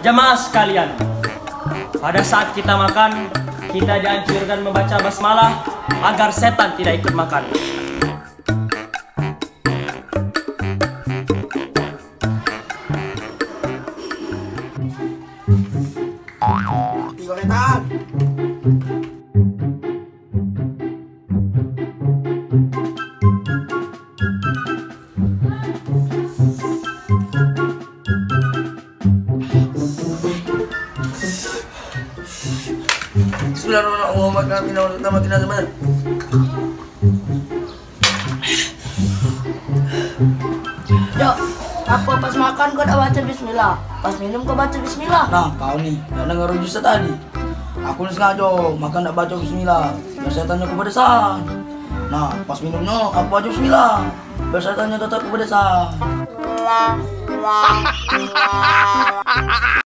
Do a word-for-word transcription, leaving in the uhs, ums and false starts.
Jamaah sekalian, pada saat kita makan, kita dianjurkan membaca basmalah agar setan tidak ikut makan. Tiga setan. Bismillahirrahmanirrahim. Yuk, aku pas makan kau udah baca bismillah, pas minum kau baca bismillah. Nah, kau nih, gak dengar Ustaz tadi. Aku nih sengaja makan tak baca bismillah, biar setannya kepedesan. Nah, pas minumnya aku baca bismillah, biar setannya tetap kepedesan.